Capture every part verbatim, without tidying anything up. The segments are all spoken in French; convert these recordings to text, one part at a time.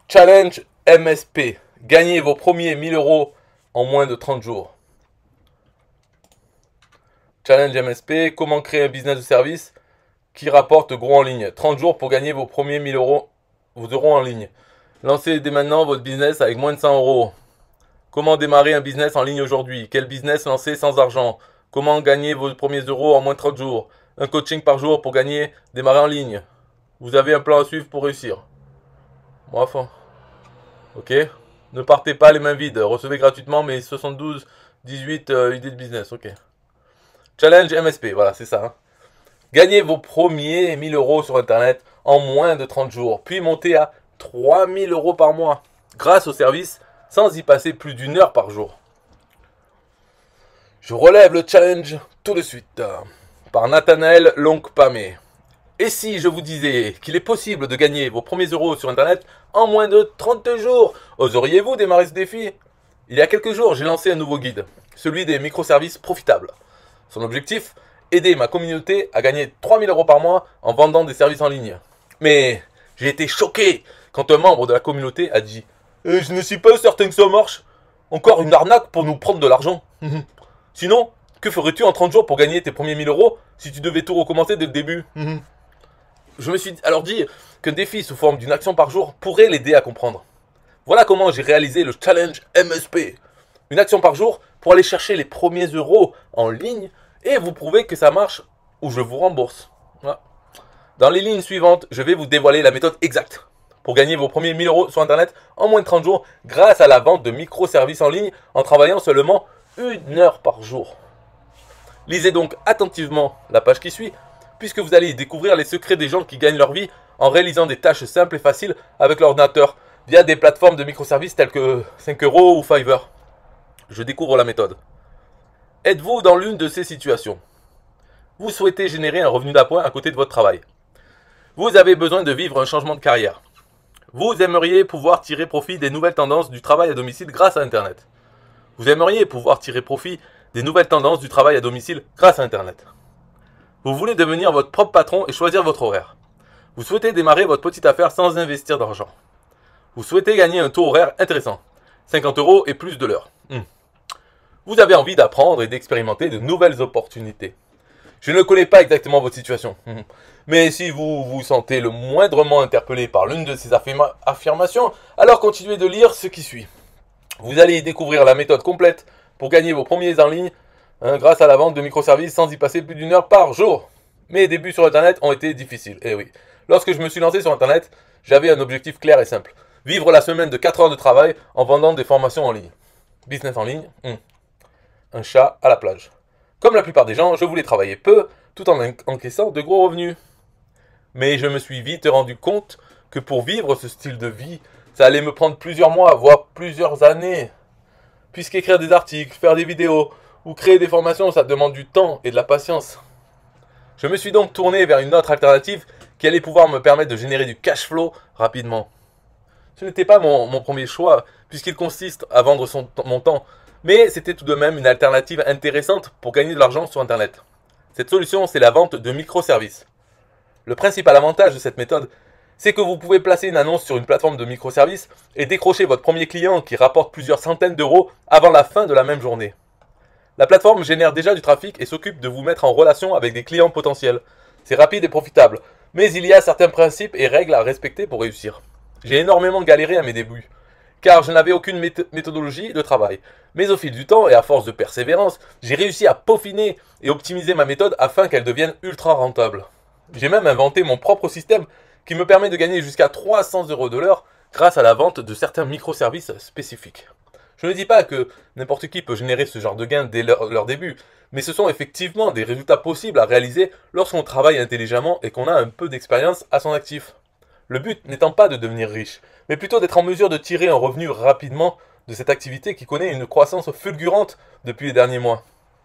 Challenge M S P. Gagnez vos premiers mille euros en moins de trente jours. Challenge M S P. Comment créer un business de service qui rapporte gros en ligne. trente jours pour gagner vos premiers mille euros, vos euros en ligne. Lancez dès maintenant votre business avec moins de cent euros. Comment démarrer un business en ligne aujourd'hui? Quel business lancer sans argent? Comment gagner vos premiers euros en moins de trente jours? Un coaching par jour pour gagner, démarrer en ligne. Vous avez un plan à suivre pour réussir. Bref. Ok. Ne partez pas les mains vides. Recevez gratuitement mes soixante-douze dix-huit euh, idées de business. Ok. Challenge M S P. Voilà, c'est ça. Hein. Gagnez vos premiers mille euros sur Internet en moins de trente jours. Puis montez à trois mille euros par mois. Grâce au service, sans y passer plus d'une heure par jour. Je relève le challenge tout de suite. Par Nathanaël Longpamé. Et si je vous disais qu'il est possible de gagner vos premiers euros sur Internet en moins de trente jours, oseriez-vous démarrer ce défi? Il y a quelques jours, j'ai lancé un nouveau guide, celui des microservices profitables. Son objectif, aider ma communauté à gagner trois mille euros par mois en vendant des services en ligne. Mais j'ai été choqué quand un membre de la communauté a dit eh, « Je ne suis pas certain que ça marche. Encore une arnaque pour nous prendre de l'argent. Sinon, que ferais-tu en trente jours pour gagner tes premiers mille euros si tu devais tout recommencer dès le début ?» Je me suis alors dit qu'un défi sous forme d'une action par jour pourrait l'aider à comprendre. Voilà comment j'ai réalisé le challenge M S P. Une action par jour pour aller chercher les premiers euros en ligne et vous prouver que ça marche ou je vous rembourse. Voilà. Dans les lignes suivantes, je vais vous dévoiler la méthode exacte pour gagner vos premiers mille euros sur Internet en moins de trente jours grâce à la vente de microservices en ligne en travaillant seulement une heure par jour. Lisez donc attentivement la page qui suit, puisque vous allez y découvrir les secrets des gens qui gagnent leur vie en réalisant des tâches simples et faciles avec l'ordinateur via des plateformes de microservices telles que cinq euros ou Fiverr. Je découvre la méthode. Êtes-vous dans l'une de ces situations? Vous souhaitez générer un revenu d'appoint à côté de votre travail. Vous avez besoin de vivre un changement de carrière. Vous aimeriez pouvoir tirer profit des nouvelles tendances du travail à domicile grâce à Internet. Vous aimeriez pouvoir tirer profit des nouvelles tendances du travail à domicile grâce à Internet. Vous voulez devenir votre propre patron et choisir votre horaire. Vous souhaitez démarrer votre petite affaire sans investir d'argent. Vous souhaitez gagner un taux horaire intéressant, cinquante euros et plus de l'heure. Hmm. Vous avez envie d'apprendre et d'expérimenter de nouvelles opportunités. Je ne connais pas exactement votre situation, hmm. mais si vous vous sentez le moindrement interpellé par l'une de ces affirma- affirmations, alors continuez de lire ce qui suit. Vous allez y découvrir la méthode complète pour gagner vos premiers en ligne, Hein, grâce à la vente de microservices sans y passer plus d'une heure par jour. Mes débuts sur Internet ont été difficiles. Eh oui. Lorsque je me suis lancé sur Internet, j'avais un objectif clair et simple. Vivre la semaine de quatre heures de travail en vendant des formations en ligne. Business en ligne, hum. Un chat à la plage. Comme la plupart des gens, je voulais travailler peu, tout en encaissant de gros revenus. Mais je me suis vite rendu compte que pour vivre ce style de vie, ça allait me prendre plusieurs mois, voire plusieurs années. Puisqu'écrire des articles, faire des vidéos, ou créer des formations, ça demande du temps et de la patience. Je me suis donc tourné vers une autre alternative qui allait pouvoir me permettre de générer du cash flow rapidement. Ce n'était pas mon, mon premier choix, puisqu'il consiste à vendre son, mon temps, mais c'était tout de même une alternative intéressante pour gagner de l'argent sur Internet. Cette solution, c'est la vente de microservices. Le principal avantage de cette méthode, c'est que vous pouvez placer une annonce sur une plateforme de microservices et décrocher votre premier client qui rapporte plusieurs centaines d'euros avant la fin de la même journée. La plateforme génère déjà du trafic et s'occupe de vous mettre en relation avec des clients potentiels. C'est rapide et profitable, mais il y a certains principes et règles à respecter pour réussir. J'ai énormément galéré à mes débuts, car je n'avais aucune méthodologie de travail. Mais au fil du temps et à force de persévérance, j'ai réussi à peaufiner et optimiser ma méthode afin qu'elle devienne ultra rentable. J'ai même inventé mon propre système qui me permet de gagner jusqu'à trois cents euros de l'heure grâce à la vente de certains microservices spécifiques. Je ne dis pas que n'importe qui peut générer ce genre de gains dès leur, leur début, mais ce sont effectivement des résultats possibles à réaliser lorsqu'on travaille intelligemment et qu'on a un peu d'expérience à son actif. Le but n'étant pas de devenir riche, mais plutôt d'être en mesure de tirer un revenu rapidement de cette activité qui connaît une croissance fulgurante depuis les derniers mois.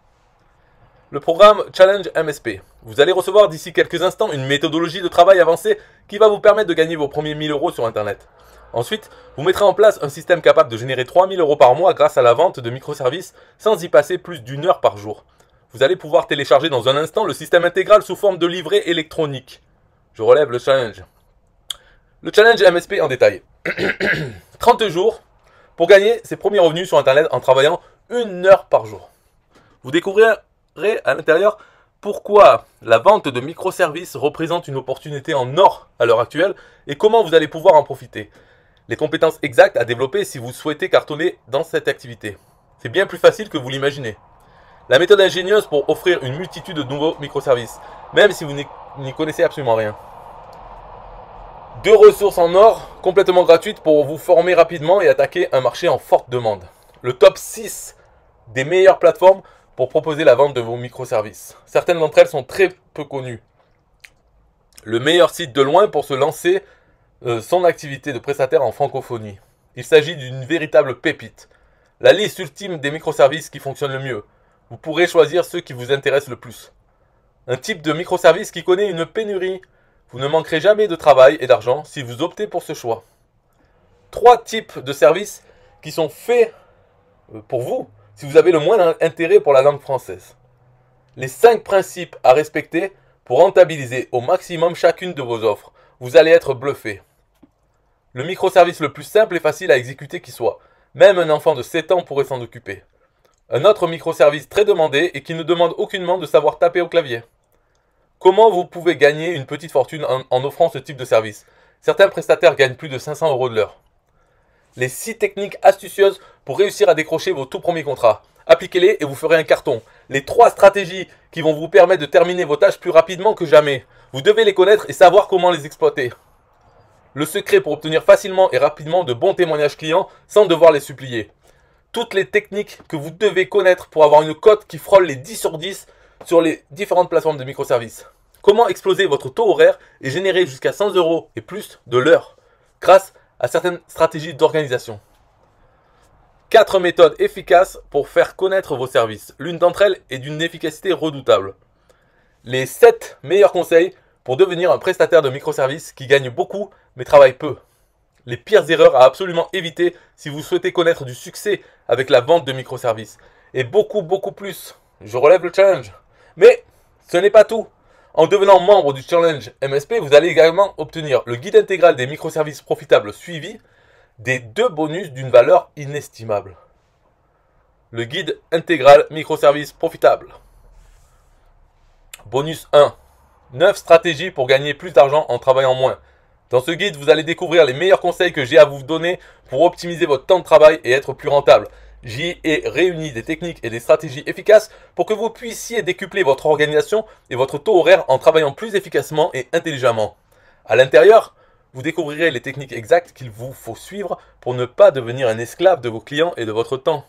Le programme Challenge M S P. Vous allez recevoir d'ici quelques instants une méthodologie de travail avancée qui va vous permettre de gagner vos premiers mille euros sur Internet. Ensuite, vous mettrez en place un système capable de générer trois mille euros par mois grâce à la vente de microservices sans y passer plus d'une heure par jour. Vous allez pouvoir télécharger dans un instant le système intégral sous forme de livret électronique. Je relève le challenge. Le challenge M S P en détail. trente jours pour gagner ses premiers revenus sur Internet en travaillant une heure par jour. Vous découvrirez à l'intérieur pourquoi la vente de microservices représente une opportunité en or à l'heure actuelle et comment vous allez pouvoir en profiter. Les compétences exactes à développer si vous souhaitez cartonner dans cette activité. C'est bien plus facile que vous l'imaginez. La méthode ingénieuse pour offrir une multitude de nouveaux microservices, même si vous n'y connaissez absolument rien. Deux ressources en or complètement gratuites pour vous former rapidement et attaquer un marché en forte demande. Le top six des meilleures plateformes pour proposer la vente de vos microservices. Certaines d'entre elles sont très peu connues. Le meilleur site de loin pour se lancer euh, son activité de prestataire en francophonie. Il s'agit d'une véritable pépite. La liste ultime des microservices qui fonctionnent le mieux. Vous pourrez choisir ceux qui vous intéressent le plus. Un type de microservice qui connaît une pénurie. Vous ne manquerez jamais de travail et d'argent si vous optez pour ce choix. Trois types de services qui sont faits pour vous si vous avez le moindre intérêt pour la langue française. Les cinq principes à respecter pour rentabiliser au maximum chacune de vos offres. Vous allez être bluffé. Le microservice le plus simple et facile à exécuter qui soit. Même un enfant de sept ans pourrait s'en occuper. Un autre microservice très demandé et qui ne demande aucunement de savoir taper au clavier. Comment vous pouvez gagner une petite fortune en, en offrant ce type de service? Certains prestataires gagnent plus de cinq cents euros de l'heure. Les six techniques astucieuses pour réussir à décrocher vos tout premiers contrats. Appliquez-les et vous ferez un carton. Les trois stratégies qui vont vous permettre de terminer vos tâches plus rapidement que jamais. Vous devez les connaître et savoir comment les exploiter. Le secret pour obtenir facilement et rapidement de bons témoignages clients sans devoir les supplier. Toutes les techniques que vous devez connaître pour avoir une cote qui frôle les dix sur dix sur les différentes plateformes de microservices. Comment exploser votre taux horaire et générer jusqu'à cent euros et plus de l'heure grâce à certaines stratégies d'organisation. Quatre méthodes efficaces pour faire connaître vos services. L'une d'entre elles est d'une efficacité redoutable. Les sept meilleurs conseils pour devenir un prestataire de microservices qui gagne beaucoup mais travaille peu. Les pires erreurs à absolument éviter si vous souhaitez connaître du succès avec la vente de microservices. Et beaucoup, beaucoup plus. Je relève le challenge. Mais ce n'est pas tout. En devenant membre du challenge M S P, vous allez également obtenir le guide intégral des microservices profitables suivi des deux bonus d'une valeur inestimable. Le guide intégral microservices profitables. Bonus un. neuf stratégies pour gagner plus d'argent en travaillant moins. Dans ce guide, vous allez découvrir les meilleurs conseils que j'ai à vous donner pour optimiser votre temps de travail et être plus rentable. J'y ai réuni des techniques et des stratégies efficaces pour que vous puissiez décupler votre organisation et votre taux horaire en travaillant plus efficacement et intelligemment. À l'intérieur, vous découvrirez les techniques exactes qu'il vous faut suivre pour ne pas devenir un esclave de vos clients et de votre temps.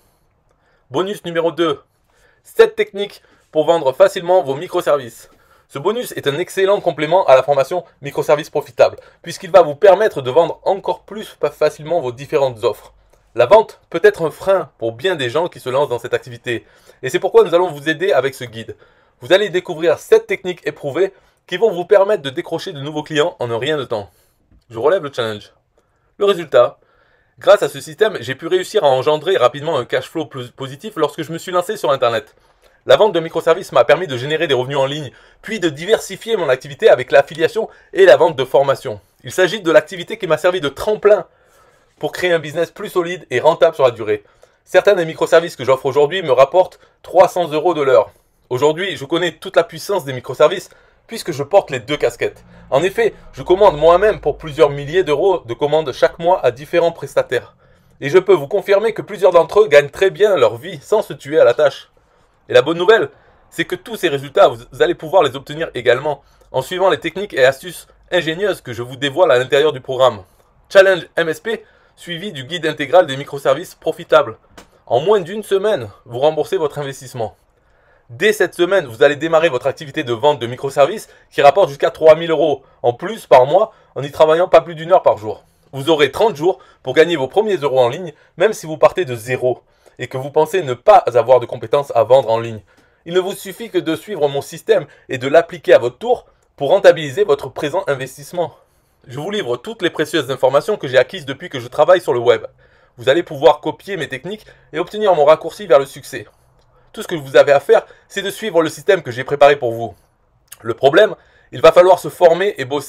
Bonus numéro deux. sept techniques pour vendre facilement vos microservices. Ce bonus est un excellent complément à la formation microservices profitables, puisqu'il va vous permettre de vendre encore plus facilement vos différentes offres. La vente peut être un frein pour bien des gens qui se lancent dans cette activité. Et c'est pourquoi nous allons vous aider avec ce guide. Vous allez découvrir sept techniques éprouvées qui vont vous permettre de décrocher de nouveaux clients en un rien de temps. Je relève le challenge. Le résultat, grâce à ce système, j'ai pu réussir à engendrer rapidement un cash flow positif lorsque je me suis lancé sur Internet. La vente de microservices m'a permis de générer des revenus en ligne, puis de diversifier mon activité avec l'affiliation et la vente de formation. Il s'agit de l'activité qui m'a servi de tremplin pour créer un business plus solide et rentable sur la durée. Certains des microservices que j'offre aujourd'hui me rapportent trois cents euros de l'heure. Aujourd'hui, je connais toute la puissance des microservices puisque je porte les deux casquettes. En effet, je commande moi-même pour plusieurs milliers d'euros de commandes chaque mois à différents prestataires. Et je peux vous confirmer que plusieurs d'entre eux gagnent très bien leur vie sans se tuer à la tâche. Et la bonne nouvelle, c'est que tous ces résultats, vous allez pouvoir les obtenir également en suivant les techniques et astuces ingénieuses que je vous dévoile à l'intérieur du programme. Challenge M S P, suivi du guide intégral des microservices profitables. En moins d'une semaine, vous remboursez votre investissement. Dès cette semaine, vous allez démarrer votre activité de vente de microservices qui rapporte jusqu'à trois mille euros en plus par mois en y travaillant pas plus d'une heure par jour. Vous aurez trente jours pour gagner vos premiers euros en ligne, même si vous partez de zéro et que vous pensez ne pas avoir de compétences à vendre en ligne. Il ne vous suffit que de suivre mon système et de l'appliquer à votre tour pour rentabiliser votre présent investissement. Je vous livre toutes les précieuses informations que j'ai acquises depuis que je travaille sur le web. Vous allez pouvoir copier mes techniques et obtenir mon raccourci vers le succès. Tout ce que vous avez à faire, c'est de suivre le système que j'ai préparé pour vous. Le problème, il va falloir se former et bosser.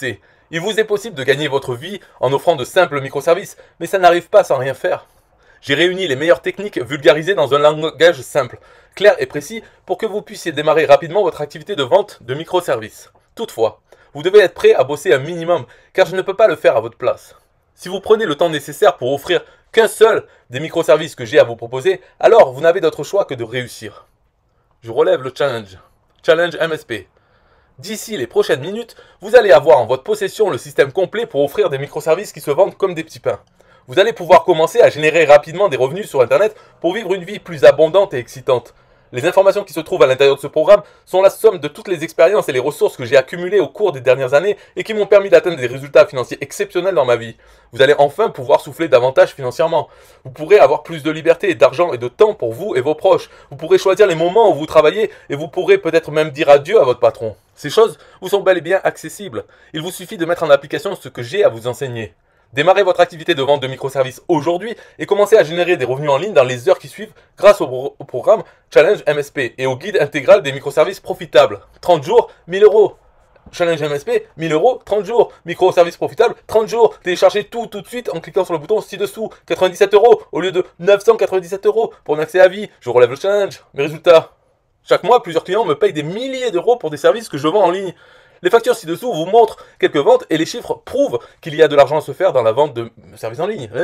Il vous est possible de gagner votre vie en offrant de simples microservices, mais ça n'arrive pas sans rien faire. J'ai réuni les meilleures techniques vulgarisées dans un langage simple, clair et précis pour que vous puissiez démarrer rapidement votre activité de vente de microservices. Toutefois, vous devez être prêt à bosser un minimum, car je ne peux pas le faire à votre place. Si vous prenez le temps nécessaire pour offrir qu'un seul des microservices que j'ai à vous proposer, alors vous n'avez d'autre choix que de réussir. Je relève le challenge. Challenge M S P. D'ici les prochaines minutes, vous allez avoir en votre possession le système complet pour offrir des microservices qui se vendent comme des petits pains. Vous allez pouvoir commencer à générer rapidement des revenus sur Internet pour vivre une vie plus abondante et excitante. Les informations qui se trouvent à l'intérieur de ce programme sont la somme de toutes les expériences et les ressources que j'ai accumulées au cours des dernières années et qui m'ont permis d'atteindre des résultats financiers exceptionnels dans ma vie. Vous allez enfin pouvoir souffler davantage financièrement. Vous pourrez avoir plus de liberté, d'argent et de temps pour vous et vos proches. Vous pourrez choisir les moments où vous travaillez et vous pourrez peut-être même dire adieu à votre patron. Ces choses vous sont bel et bien accessibles. Il vous suffit de mettre en application ce que j'ai à vous enseigner. Démarrez votre activité de vente de microservices aujourd'hui et commencez à générer des revenus en ligne dans les heures qui suivent grâce au, pro au programme Challenge M S P et au guide intégral des microservices profitables. trente jours, mille euros. Challenge M S P, mille euros, trente jours. Microservices profitables, trente jours. Téléchargez tout tout de suite en cliquant sur le bouton ci-dessous. quatre-vingt-dix-sept euros au lieu de neuf cent quatre-vingt-dix-sept euros pour un accès à vie. Je relève le challenge. Mes résultats. Chaque mois, plusieurs clients me payent des milliers d'euros pour des services que je vends en ligne. Les factures ci-dessous vous montrent quelques ventes et les chiffres prouvent qu'il y a de l'argent à se faire dans la vente de services en ligne.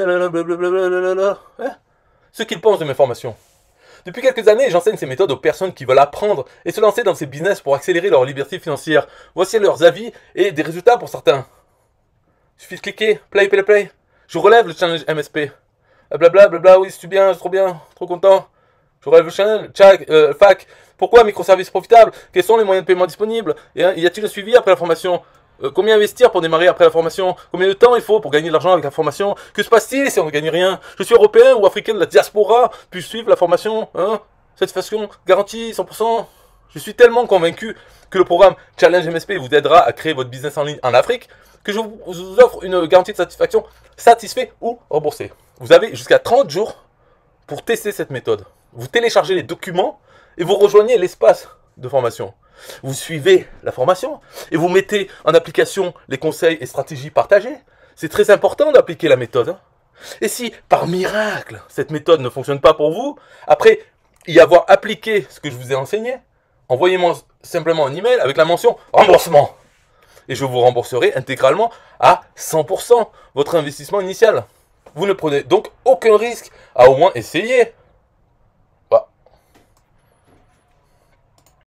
Ce qu'ils pensent de mes formations. Depuis quelques années, j'enseigne ces méthodes aux personnes qui veulent apprendre et se lancer dans ces business pour accélérer leur liberté financière. Voici leurs avis et des résultats pour certains. Il suffit de cliquer, play, play, play. Je relève le challenge M S P. Blablabla, blabla, oui, c'est bien, c'est trop bien, trop content. Je relève le challenge, tchak, euh, fac. Pourquoi microservices profitables? Quels sont les moyens de paiement disponibles? Et hein, y a-t-il un suivi après la formation? euh, Combien investir pour démarrer après la formation? Combien de temps il faut pour gagner de l'argent avec la formation? Que se passe-t-il si on ne gagne rien? Je suis européen ou africain de la diaspora, puis-je suivre la formation? Hein? Satisfaction garantie cent pour cent. Je suis tellement convaincu que le programme Challenge M S P vous aidera à créer votre business en ligne en Afrique que je vous offre une garantie de satisfaction satisfait ou remboursé. Vous avez jusqu'à trente jours pour tester cette méthode. Vous téléchargez les documents et vous rejoignez l'espace de formation. Vous suivez la formation et vous mettez en application les conseils et stratégies partagées. C'est très important d'appliquer la méthode. Et si, par miracle, cette méthode ne fonctionne pas pour vous, après y avoir appliqué ce que je vous ai enseigné, envoyez-moi simplement un email avec la mention « remboursement » et je vous rembourserai intégralement à cent pour cent votre investissement initial. Vous ne prenez donc aucun risque à au moins essayer.